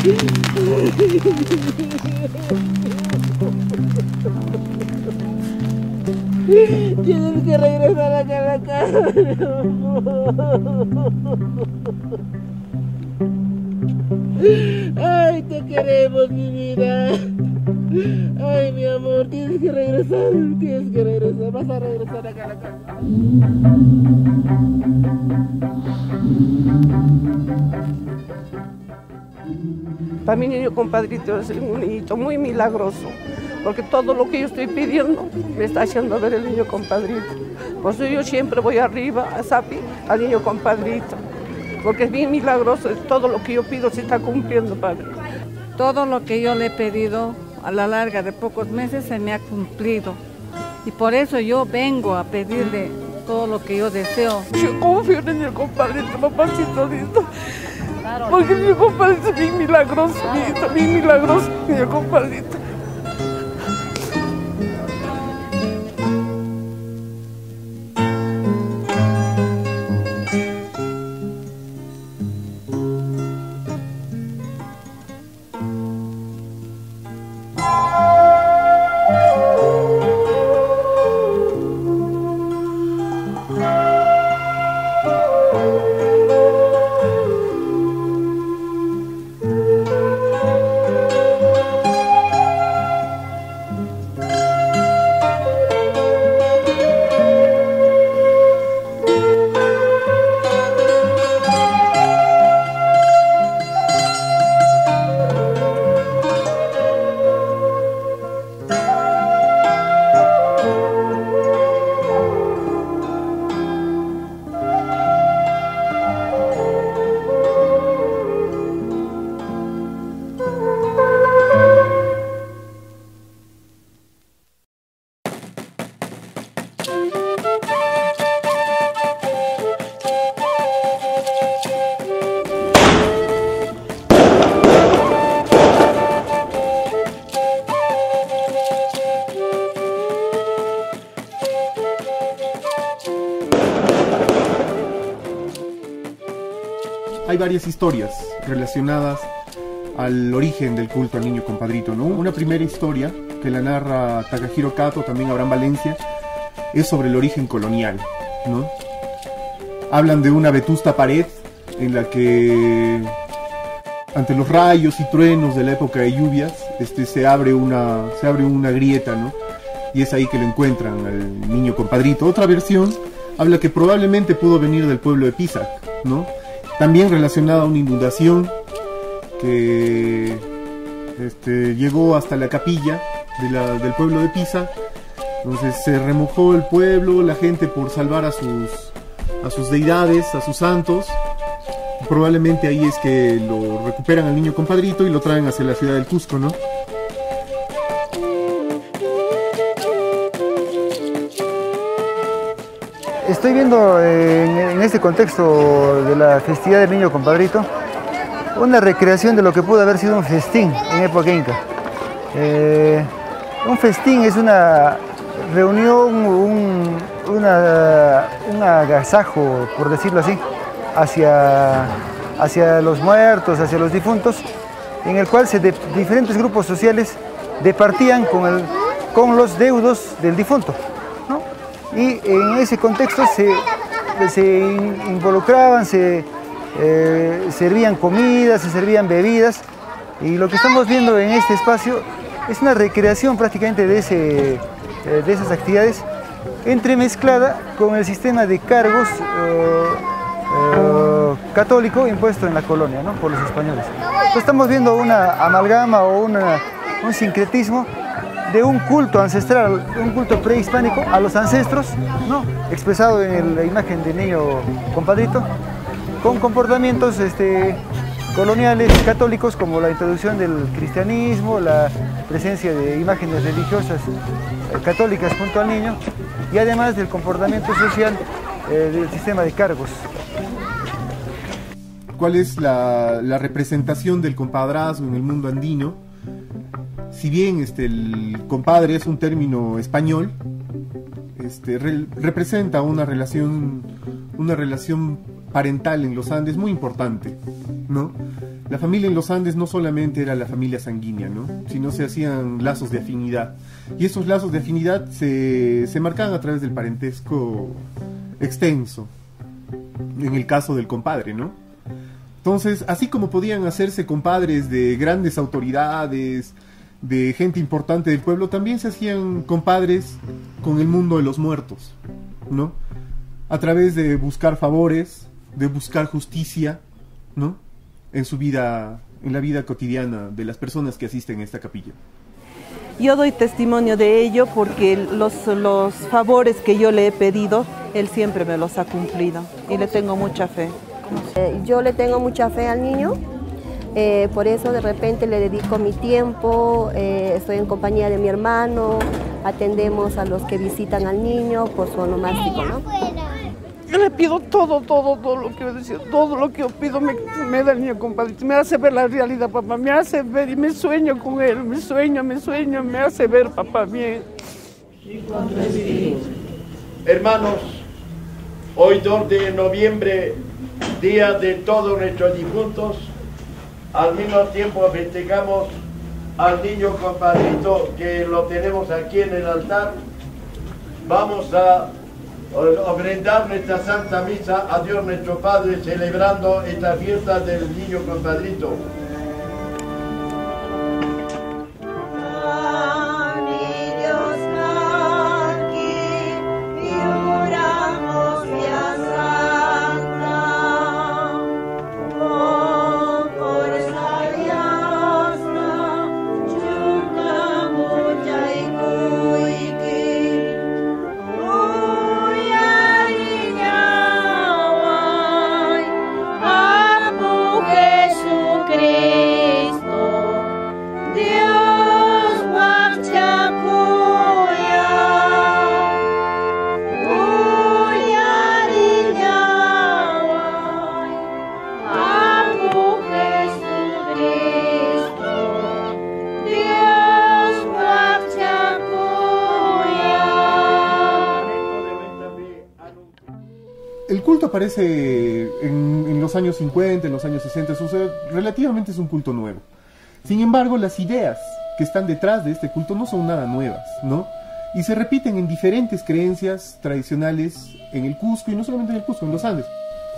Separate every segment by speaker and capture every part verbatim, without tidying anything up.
Speaker 1: Tienes que regresar acá a la casa, mi amor. Ay, te queremos, mi vida. Ay, mi amor, tienes que regresar, tienes que regresar, vas a regresar acá a la casa.
Speaker 2: Para mi niño compadrito es un niñito muy milagroso, porque todo lo que yo estoy pidiendo me está haciendo ver el niño compadrito. Por eso yo siempre voy arriba a Sapi, al niño compadrito, porque es bien milagroso, todo lo que yo pido se está cumpliendo, Padre.
Speaker 3: Todo lo que yo le he pedido a la larga de pocos meses se me ha cumplido. Y por eso yo vengo a pedirle todo lo que yo deseo.
Speaker 2: Yo confío en el niño compadrito, papacito lindo. Porque el niño compadrito es bien milagroso, bien, bien milagroso, el niño compadrito.
Speaker 4: Hay varias historias relacionadas al origen del culto al niño compadrito, ¿no? Una primera historia que la narra Takahiro Kato, también Abraham Valencia, es sobre el origen colonial, ¿no? Hablan de una vetusta pared en la que, ante los rayos y truenos de la época de lluvias, este, se abre una, se abre una grieta, ¿no? Y es ahí que lo encuentran al niño compadrito. Otra versión habla que probablemente pudo venir del pueblo de Pisac, ¿no? También relacionada a una inundación que este, llegó hasta la capilla de la, del pueblo de Pisac. Entonces se remojó el pueblo, la gente, por salvar a sus, a sus deidades, a sus santos. Probablemente ahí es que lo recuperan al niño compadrito y lo traen hacia la ciudad del Cusco, ¿no?
Speaker 5: Estoy viendo en, en este contexto de la festividad del niño compadrito una recreación de lo que pudo haber sido un festín en época inca. Eh, un festín es una reunión, un, una, un agasajo, por decirlo así, hacia, hacia los muertos, hacia los difuntos, en el cual se de, diferentes grupos sociales departían con, el, con los deudos del difunto, ¿no? Y en ese contexto se, se involucraban, se eh, servían comidas, se servían bebidas, y lo que estamos viendo en este espacio es una recreación prácticamente de, ese, de esas actividades, entremezclada con el sistema de cargos eh, eh, católico impuesto en la colonia, ¿no?, por los españoles. Entonces estamos viendo una amalgama o una, un sincretismo de un culto ancestral, un culto prehispánico a los ancestros, ¿no?, expresado en la imagen de niño compadrito, con comportamientos este, coloniales católicos, como la introducción del cristianismo, la presencia de imágenes religiosas eh, católicas junto al niño, y además del comportamiento social eh, del sistema de cargos.
Speaker 4: ¿Cuál es la, la representación del compadrazgo en el mundo andino? Si bien este, el compadre es un término español, este, re, representa una relación, una relación parental en los Andes muy importante, ¿no? la familia en los Andes no solamente era la familia sanguínea, ¿no? Sino se hacían lazos de afinidad. Y esos lazos de afinidad se, se marcaban a través del parentesco extenso, en el caso del compadre, ¿no? Entonces, así como podían hacerse compadres de grandes autoridades, de gente importante del pueblo, también se hacían compadres con el mundo de los muertos, ¿no? A través de buscar favores, de buscar justicia, ¿no? En su vida, en la vida cotidiana de las personas que asisten a esta capilla.
Speaker 6: Yo doy testimonio de ello porque los, los favores que yo le he pedido, él siempre me los ha cumplido y le tengo mucha fe.
Speaker 7: Eh, yo le tengo mucha fe al niño, eh, por eso de repente le dedico mi tiempo, eh, estoy en compañía de mi hermano, atendemos a los que visitan al niño por su onomástico, ¿no?
Speaker 2: Yo le pido todo, todo, todo lo que yo decía, todo lo que yo pido me, me da el niño compadrito, me hace ver la realidad, papá, me hace ver y me sueño con él, me sueño, me sueño, me hace ver, papá, bien.
Speaker 8: Hermanos, hoy dos de noviembre, día de todos nuestros difuntos, al mismo tiempo festejamos al niño compadrito que lo tenemos aquí en el altar. Vamos a ofrendar nuestra Santa Misa a Dios nuestro Padre, celebrando esta fiesta del niño compadrito.
Speaker 4: El culto aparece en, en los años cincuenta, en los años sesenta, o sea, relativamente es un culto nuevo. Sin embargo, las ideas que están detrás de este culto no son nada nuevas, ¿no? Y se repiten en diferentes creencias tradicionales en el Cusco, y no solamente en el Cusco, en los Andes.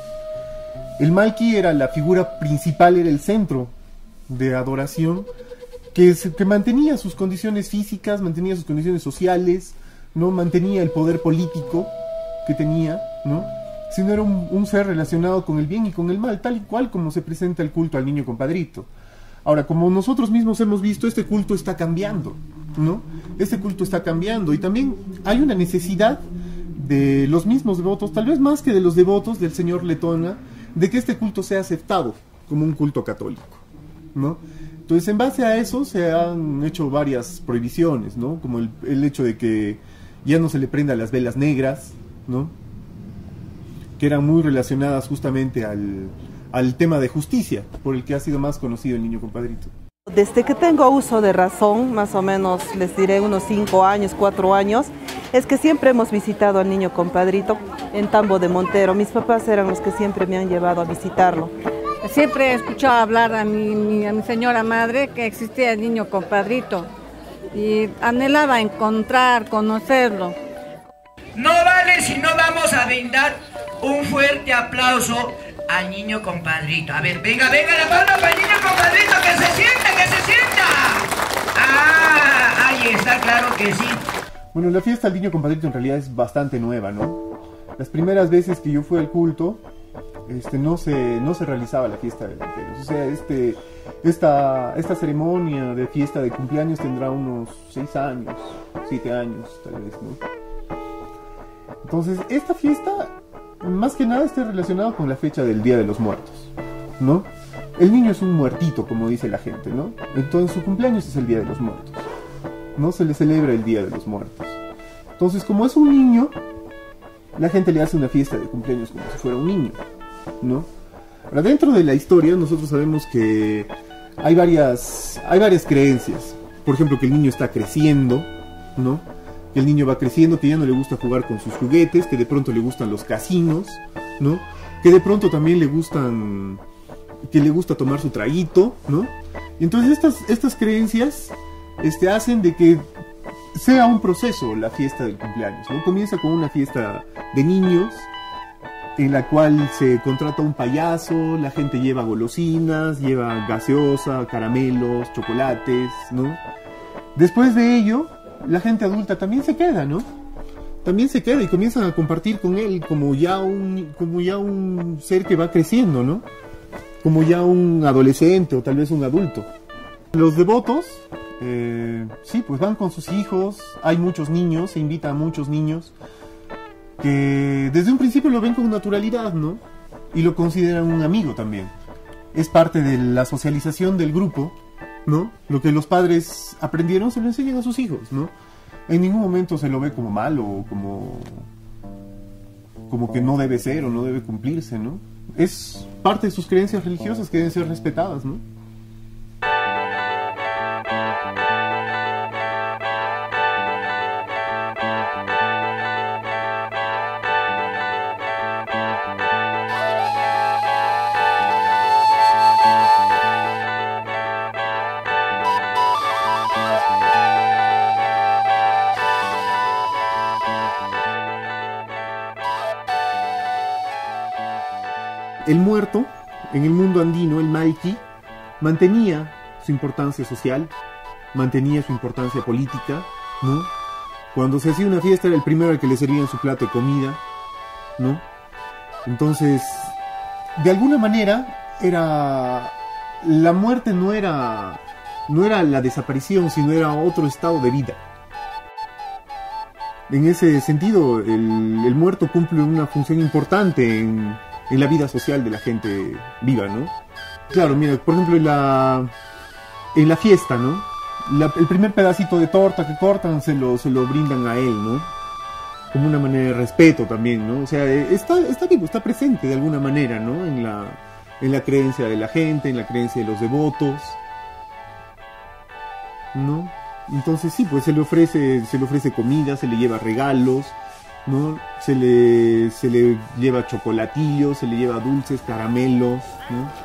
Speaker 4: El Malqui era la figura principal, era el centro de adoración, que, se, que mantenía sus condiciones físicas, mantenía sus condiciones sociales, ¿no? Mantenía el poder político que tenía, ¿no? Sino era un, un ser relacionado con el bien y con el mal, tal y cual como se presenta el culto al niño compadrito. Ahora, como nosotros mismos hemos visto, este culto está cambiando, ¿no? Este culto está cambiando, y también hay una necesidad de los mismos devotos, tal vez más que de los devotos del señor Letona, de que este culto sea aceptado como un culto católico, ¿no? Entonces, en base a eso se han hecho varias prohibiciones, ¿no? Como el, el hecho de que ya no se le prenda las velas negras, ¿no? Que eran muy relacionadas justamente al, al tema de justicia, por el que ha sido más conocido el niño compadrito.
Speaker 6: Desde que tengo uso de razón, más o menos les diré unos cinco años, cuatro años, es que siempre hemos visitado al niño compadrito en Tambo de Montero. Mis papás eran los que siempre me han llevado a visitarlo.
Speaker 3: Siempre he escuchado hablar a mi, mi, a mi señora madre que existía el niño compadrito y anhelaba encontrar, conocerlo.
Speaker 9: No vale si no vamos a brindar un fuerte aplauso al niño compadrito. A ver, venga, venga la mano para el niño compadrito, que se sienta, que se sienta. Ah, ahí está, claro que sí.
Speaker 4: Bueno, la fiesta del niño compadrito en realidad es bastante nueva, ¿no? Las primeras veces que yo fui al culto, este, no se, no se realizaba la fiesta de delanteros. O sea, este, esta, esta ceremonia de fiesta de cumpleaños tendrá unos seis años, siete años tal vez, ¿no? Entonces, esta fiesta, más que nada, está relacionada con la fecha del Día de los Muertos, ¿no? El niño es un muertito, como dice la gente, ¿no? Entonces, su cumpleaños es el Día de los Muertos, ¿no? Se le celebra el Día de los Muertos. Entonces, como es un niño, la gente le hace una fiesta de cumpleaños como si fuera un niño, ¿no? Ahora, dentro de la historia, nosotros sabemos que hay varias, hay varias creencias. Por ejemplo, que el niño está creciendo, ¿no? Que el niño va creciendo, que ya no le gusta jugar con sus juguetes, que de pronto le gustan los casinos, ¿no? Que de pronto también le gustan que le gusta tomar su traguito, ¿no? Y entonces estas, estas creencias este, hacen de que sea un proceso la fiesta del cumpleaños, ¿no? Comienza con una fiesta de niños, en la cual se contrata un payaso, la gente lleva golosinas, lleva gaseosa, caramelos, chocolates, ¿no? Después de ello, la gente adulta también se queda, ¿no? También se queda y comienzan a compartir con él como ya un, como ya un ser que va creciendo, ¿no? Como ya un adolescente o tal vez un adulto. Los devotos, eh, sí, pues van con sus hijos, hay muchos niños, se invita a muchos niños que desde un principio lo ven con naturalidad, ¿no? Y lo consideran un amigo también. Es parte de la socialización del grupo, ¿no? Lo que los padres aprendieron se lo enseñan a sus hijos, ¿no? En ningún momento se lo ve como malo o como, como que no debe ser o no debe cumplirse, ¿no? Es parte de sus creencias religiosas que deben ser respetadas, ¿no? El muerto, en el mundo andino, el Maiki, mantenía su importancia social, mantenía su importancia política, ¿no? Cuando se hacía una fiesta era el primero al que le servían su plato de comida, ¿no? Entonces, de alguna manera, era la muerte no era, no era la desaparición, sino era otro estado de vida. En ese sentido, el, el muerto cumple una función importante en... en la vida social de la gente viva, ¿no? Claro, mira, por ejemplo, en la, en la fiesta, ¿no? La, el primer pedacito de torta que cortan se lo, se lo brindan a él, ¿no? Como una manera de respeto también, ¿no? O sea, está, está vivo, está presente de alguna manera, ¿no? En la, en la creencia de la gente, en la creencia de los devotos, ¿no? Entonces sí, pues se le ofrece, se le ofrece comida, se le lleva regalos, ¿no? Se le, se le lleva chocolatillos, se le lleva dulces, caramelos, ¿no?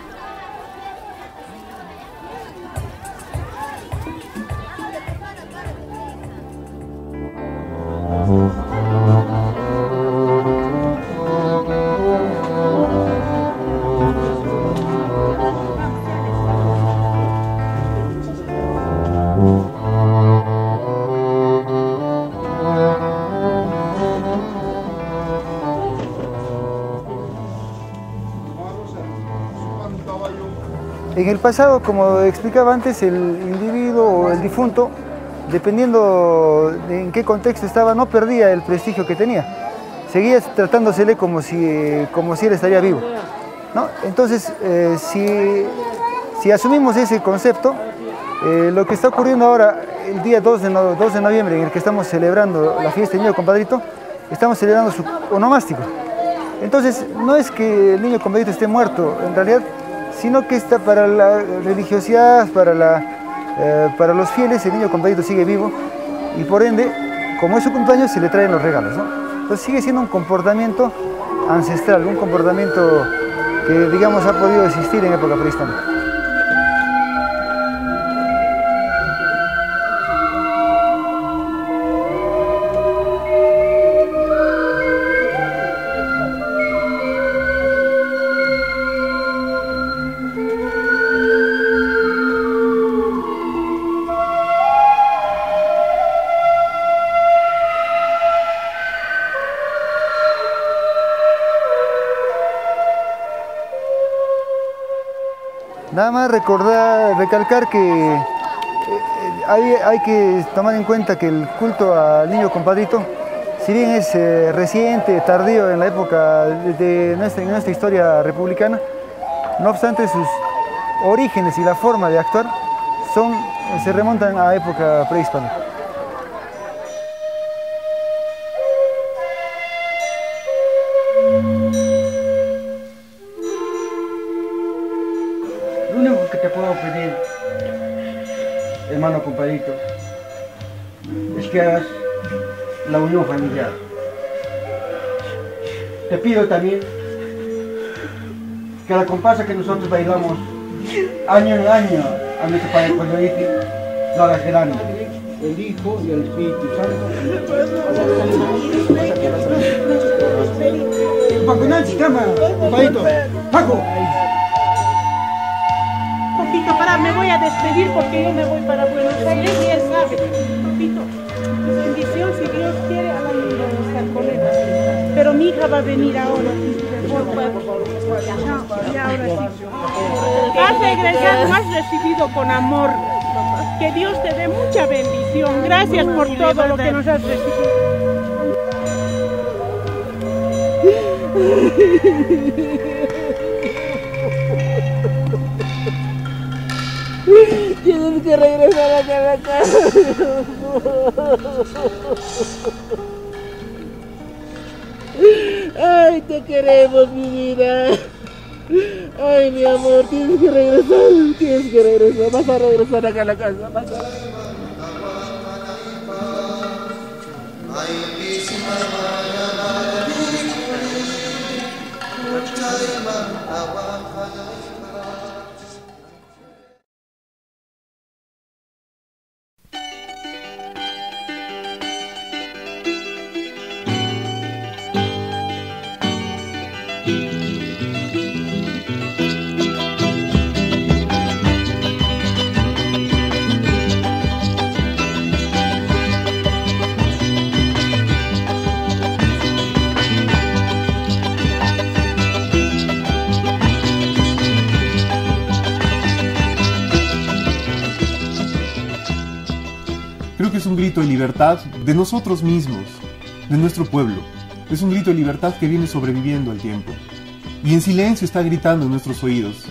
Speaker 5: En el pasado, como explicaba antes, el individuo o el difunto, dependiendo de en qué contexto estaba, no perdía el prestigio que tenía. Seguía tratándosele como si, como si él estaría vivo, ¿no? Entonces, eh, si, si asumimos ese concepto, eh, lo que está ocurriendo ahora, el día dos de noviembre, en el que estamos celebrando la fiesta del niño compadrito, estamos celebrando su onomástico. Entonces, no es que el niño compadrito esté muerto, en realidad, sino que está para la religiosidad, para, la, eh, para los fieles, el niño compadrito sigue vivo y por ende, como es su cumpleaños, se le traen los regalos, ¿no? Entonces sigue siendo un comportamiento ancestral, un comportamiento que, digamos, ha podido existir en época prehispánica. Nada más recordar, recalcar que eh, hay, hay que tomar en cuenta que el culto al niño compadrito, si bien es eh, reciente, tardío en la época de nuestra, en nuestra historia republicana, no obstante sus orígenes y la forma de actuar son, se remontan a época prehispánica.
Speaker 10: Lo único que te puedo pedir, hermano compadrito, es que hagas la unión familiar. Te pido también que la comparsa que nosotros bailamos año en año a nuestro Padre Coyoiti lo haga grande. El Hijo y el Espíritu Santo. Paco Nancy, cama, compadrito. Paco.
Speaker 11: Papito, para, me voy a despedir porque yo me voy para Buenos Aires y él sabe. Papito, bendición si Dios quiere a la niña de estar con él. Pero mi hija va a venir ahora. No, ya ahora sí. Has regresado, has recibido con amor. Que Dios te dé mucha bendición. Gracias por todo lo que nos has recibido.
Speaker 1: Tienes que regresar a la casa. Ay, te queremos, mi vida. Ay, mi amor, tienes que regresar, tienes que regresar. Vas a regresar acá a la casa. Vas a...
Speaker 4: Creo que es un grito de libertad de nosotros mismos, de nuestro pueblo. Es un grito de libertad que viene sobreviviendo al tiempo. Y en silencio está gritando en nuestros oídos.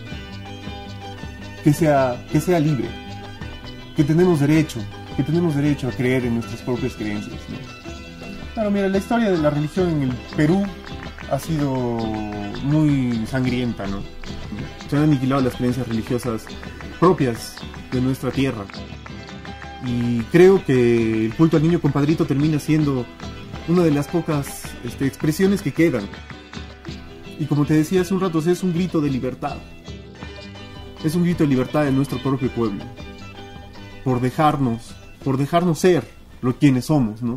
Speaker 4: Que sea, que sea libre. Que tenemos derecho, que tenemos derecho a creer en nuestras propias creencias, ¿no? Claro, mira, la historia de la religión en el Perú ha sido muy sangrienta, ¿no? Se han aniquilado las creencias religiosas propias de nuestra tierra. Y creo que el culto al niño compadrito termina siendo una de las pocas este, expresiones que quedan. Y como te decía hace un rato, es un grito de libertad. Es un grito de libertad de nuestro propio pueblo. Por dejarnos, por dejarnos ser lo quienes somos, ¿no?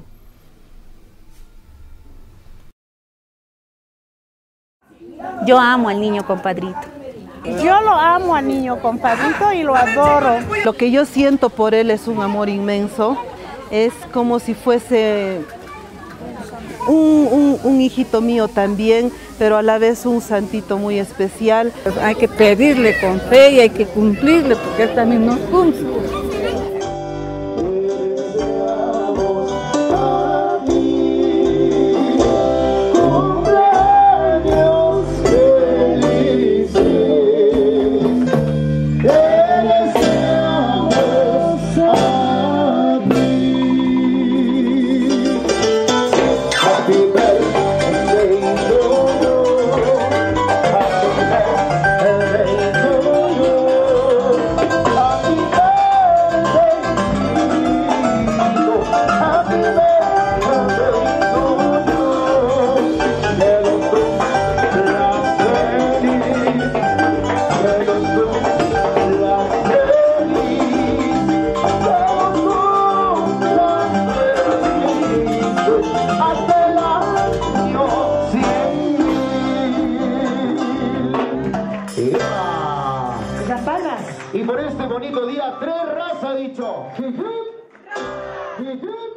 Speaker 12: Yo amo al niño compadrito.
Speaker 11: Yo lo amo al niño compadrito y lo adoro.
Speaker 6: Lo que yo siento por él es un amor inmenso. Es como si fuese un, un, un hijito mío también, pero a la vez un santito muy especial.
Speaker 3: Pues hay que pedirle con fe y hay que cumplirle porque él también nos cumple.
Speaker 13: Y por este bonito día, tres razas ha dicho.